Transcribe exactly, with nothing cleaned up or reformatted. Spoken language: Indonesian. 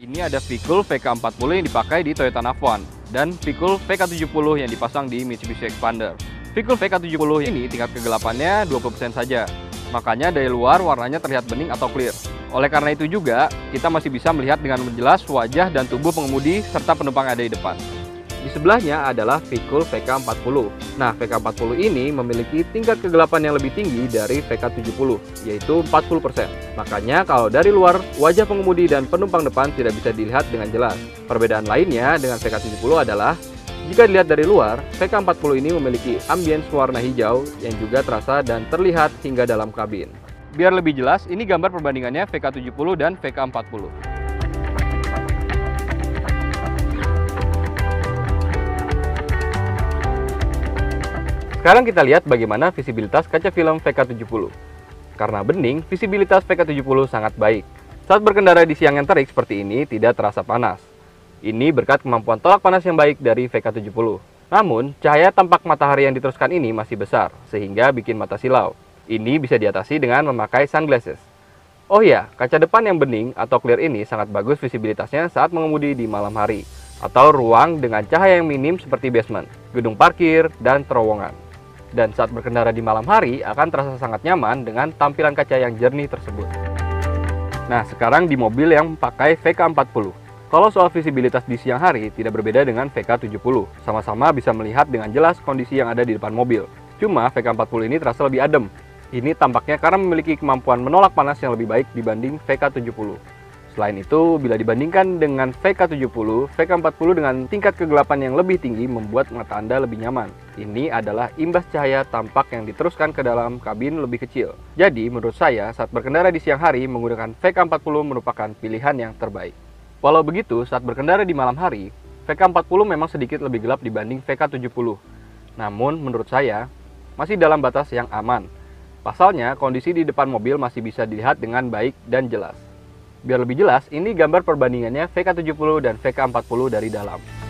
Ini ada V-Cool V K empat puluh yang dipakai di Toyota Navwan dan V-Cool V K tujuh puluh yang dipasang di Mitsubishi Xpander. V-Cool V K tujuh puluh ini tingkat kegelapannya dua puluh persen saja, makanya dari luar warnanya terlihat bening atau clear. Oleh karena itu juga, kita masih bisa melihat dengan jelas wajah dan tubuh pengemudi serta penumpang yang ada di depan. Di sebelahnya adalah V-Cool V K empat puluh. Nah, V K empat puluh ini memiliki tingkat kegelapan yang lebih tinggi dari V K tujuh puluh, yaitu empat puluh persen. Makanya kalau dari luar, wajah pengemudi dan penumpang depan tidak bisa dilihat dengan jelas. Perbedaan lainnya dengan V K tujuh puluh adalah, jika dilihat dari luar, V K empat puluh ini memiliki ambience warna hijau yang juga terasa dan terlihat hingga dalam kabin. Biar lebih jelas, ini gambar perbandingannya V K tujuh puluh dan V K empat puluh. Sekarang kita lihat bagaimana visibilitas kaca film V K tujuh puluh. Karena bening, visibilitas V K tujuh puluh sangat baik. Saat berkendara di siang yang terik seperti ini, tidak terasa panas. Ini berkat kemampuan tolak panas yang baik dari V K tujuh puluh. Namun, cahaya tampak matahari yang diteruskan ini masih besar, sehingga bikin mata silau. Ini bisa diatasi dengan memakai sunglasses. Oh ya, kaca depan yang bening atau clear ini sangat bagus visibilitasnya saat mengemudi di malam hari, atau ruang dengan cahaya yang minim seperti basement, gedung parkir, dan terowongan. Dan saat berkendara di malam hari akan terasa sangat nyaman dengan tampilan kaca yang jernih tersebut. Nah, sekarang di mobil yang pakai V K empat puluh. Kalau soal visibilitas di siang hari tidak berbeda dengan V K tujuh puluh. Sama-sama bisa melihat dengan jelas kondisi yang ada di depan mobil. Cuma V K empat puluh ini terasa lebih adem. Ini tampaknya karena memiliki kemampuan menolak panas yang lebih baik dibanding V K tujuh puluh. Selain itu, bila dibandingkan dengan V K tujuh puluh, V K empat puluh dengan tingkat kegelapan yang lebih tinggi membuat mata Anda lebih nyaman. Ini adalah imbas cahaya tampak yang diteruskan ke dalam kabin lebih kecil. Jadi, menurut saya, saat berkendara di siang hari, menggunakan V K empat puluh merupakan pilihan yang terbaik. Walau begitu, saat berkendara di malam hari, V K empat puluh memang sedikit lebih gelap dibanding V K tujuh puluh. Namun, menurut saya, masih dalam batas yang aman. Pasalnya, kondisi di depan mobil masih bisa dilihat dengan baik dan jelas. Biar lebih jelas, ini gambar perbandingannya V K tujuh puluh dan V K empat puluh dari dalam.